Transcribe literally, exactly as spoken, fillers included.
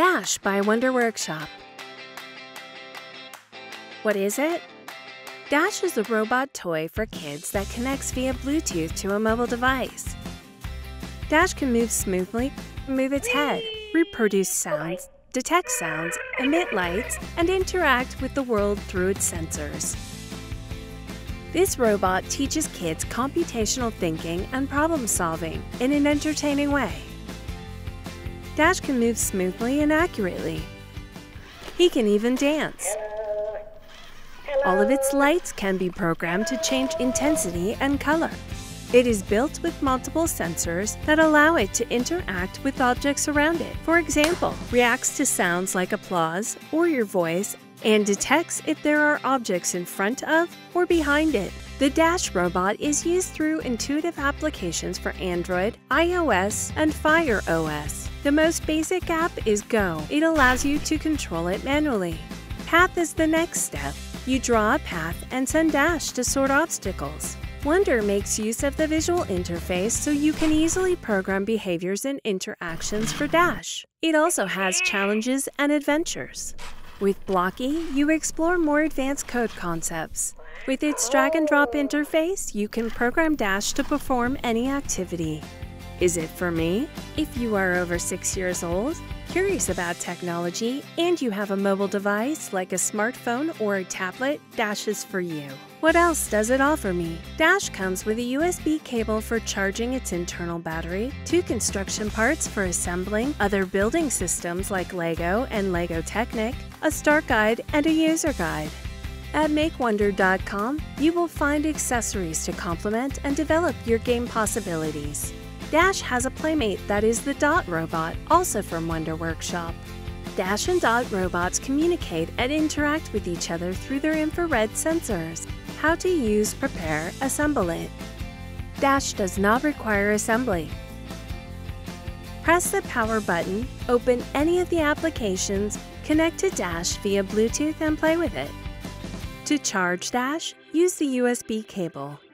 Dash by Wonder Workshop. What is it? Dash is a robot toy for kids that connects via Bluetooth to a mobile device. Dash can move smoothly, move its head, reproduce sounds, detect sounds, emit lights, and interact with the world through its sensors. This robot teaches kids computational thinking and problem solving in an entertaining way. Dash can move smoothly and accurately. He can even dance. All of its lights can be programmed to change intensity and color. It is built with multiple sensors that allow it to interact with objects around it. For example, reacts to sounds like applause or your voice and detects if there are objects in front of or behind it. The Dash robot is used through intuitive applications for Android, iOS, and Fire O S. The most basic app is Go. It allows you to control it manually. Path is the next step. You draw a path and send Dash to sort obstacles. Wonder makes use of the visual interface so you can easily program behaviors and interactions for Dash. It also has challenges and adventures. With Blocky, you explore more advanced code concepts. With its drag-and-drop interface, you can program Dash to perform any activity. Is it for me? If you are over six years old, curious about technology, and you have a mobile device like a smartphone or a tablet, Dash is for you. What else does it offer me? Dash comes with a U S B cable for charging its internal battery, two construction parts for assembling other building systems like Lego and Lego Technic, a start guide, and a user guide. At make wonder dot com, you will find accessories to complement and develop your game possibilities. Dash has a playmate that is the Dot robot, also from Wonder Workshop. Dash and Dot robots communicate and interact with each other through their infrared sensors. How to use, prepare, assemble it. Dash does not require assembly. Press the power button, open any of the applications, connect to Dash via Bluetooth and play with it. To charge Dash, use the U S B cable.